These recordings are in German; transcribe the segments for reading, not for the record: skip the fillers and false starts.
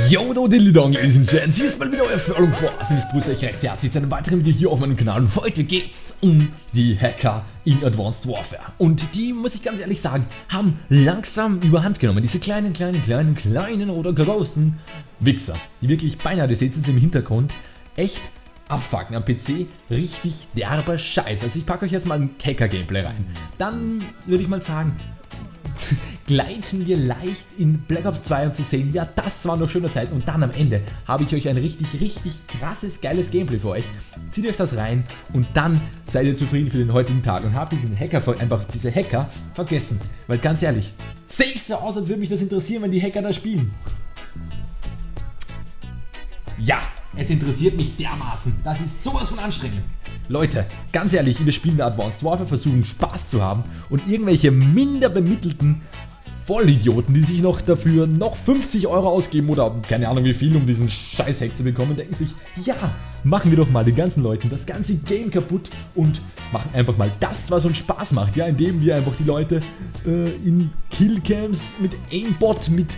Yo, do Dilly Dong, Ladies and Gents, hier ist mal wieder euer Furlong Force und ich grüße euch recht herzlich zu einem weiteren Video hier auf meinem Kanal. Und heute geht's um die Hacker in Advanced Warfare. Und die, muss ich ganz ehrlich sagen, haben langsam überhand genommen. Diese kleinen oder großen Wichser, die wirklich beinahe, ihr seht es im Hintergrund, echt abfucken am PC, richtig derber Scheiß. Also ich packe euch jetzt mal ein Hacker-Gameplay rein. Dann würde ich mal sagen, gleiten wir leicht in Black Ops 2, um zu sehen, ja, das war noch schöne Zeit. Und dann am Ende habe ich euch ein richtig krasses, geiles Gameplay für euch. Zieht euch das rein und dann seid ihr zufrieden für den heutigen Tag und habt diesen Hacker, diese Hacker vergessen. Weil ganz ehrlich, sehe ich so aus, als würde mich das interessieren, wenn die Hacker da spielen. Ja, es interessiert mich dermaßen. Das ist sowas von anstrengend. Leute, ganz ehrlich, wir spielen Advanced Warfare, versuchen Spaß zu haben und irgendwelche minder bemittelten Vollidioten, die sich noch dafür 50 € ausgeben oder keine Ahnung wie viel, um diesen Scheiß-Hack zu bekommen, denken sich, ja, machen wir doch mal den ganzen Leuten das ganze Game kaputt und machen einfach mal das, was uns Spaß macht, ja, indem wir einfach die Leute in Killcams mit Aimbot, mit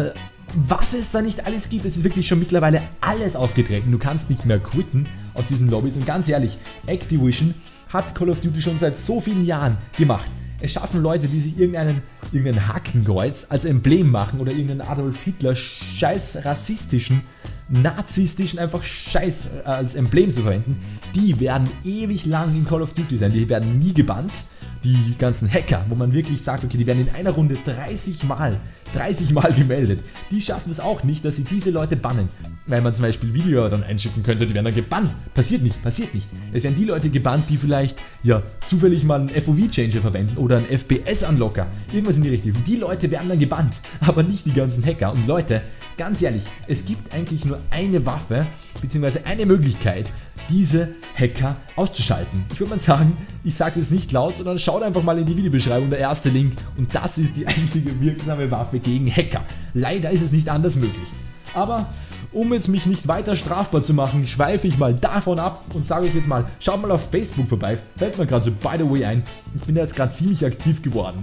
was es da nicht alles gibt. Es ist wirklich schon mittlerweile alles aufgetreten. Du kannst nicht mehr quitten aus diesen Lobbys. Und ganz ehrlich, Activision hat Call of Duty schon seit so vielen Jahren gemacht. Es schaffen Leute, die sich irgendein Hakenkreuz als Emblem machen oder irgendeinen Adolf Hitler scheiß rassistischen, narzisstischen einfach Scheiß als Emblem zu verwenden. Die werden ewig lang in Call of Duty sein. Die werden nie gebannt. Die ganzen Hacker, wo man wirklich sagt, okay, die werden in einer Runde 30 Mal gemeldet. Die schaffen es auch nicht, dass sie diese Leute bannen. Weil man zum Beispiel Video dann einschicken könnte, die werden dann gebannt. Passiert nicht. Es werden die Leute gebannt, die vielleicht, ja, zufällig mal einen FOV-Changer verwenden oder einen FPS-Unlocker. Irgendwas in die Richtung. Die Leute werden dann gebannt, aber nicht die ganzen Hacker. Und Leute, ganz ehrlich, es gibt eigentlich nur eine Waffe, beziehungsweise eine Möglichkeit, diese Hacker auszuschalten. Ich würde mal sagen, ich sage es nicht laut, sondern schaut einfach mal in die Videobeschreibung, der erste Link. Und das ist die einzige wirksame Waffe gegen Hacker. Leider ist es nicht anders möglich. Aber um jetzt mich nicht weiter strafbar zu machen, schweife ich mal davon ab und sage euch jetzt mal, schaut mal auf Facebook vorbei. Fällt mir gerade so by the way ein. Ich bin da jetzt gerade ziemlich aktiv geworden.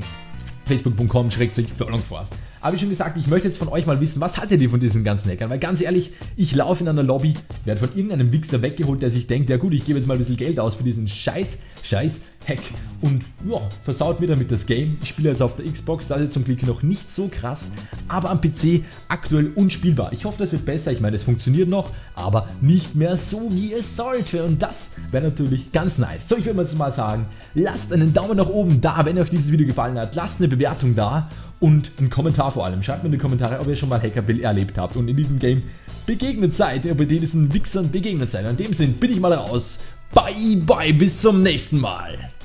Facebook.com/FurlongForce. Aber wie schon gesagt, ich möchte jetzt von euch mal wissen, was haltet ihr von diesen ganzen Hackern? Weil ganz ehrlich, ich laufe in einer Lobby, werde von irgendeinem Wichser weggeholt, der sich denkt, ja gut, ich gebe jetzt mal ein bisschen Geld aus für diesen Scheiß Hack und ja, versaut mir damit das Game. Ich spiele jetzt auf der Xbox, das ist zum Glück noch nicht so krass, aber am PC aktuell unspielbar. Ich hoffe, das wird besser, ich meine, es funktioniert noch, aber nicht mehr so, wie es sollte und das wäre natürlich ganz nice. So, ich würde mal sagen, lasst einen Daumen nach oben da, wenn euch dieses Video gefallen hat, lasst eine Bewertung da und einen Kommentar vor allem. Schreibt mir in die Kommentare, ob ihr schon mal Hackerbill erlebt habt und in diesem Game begegnet seid, ihr bei diesen Wichsern begegnet seid. In dem Sinn bin ich mal raus. Bye, bye, bis zum nächsten Mal.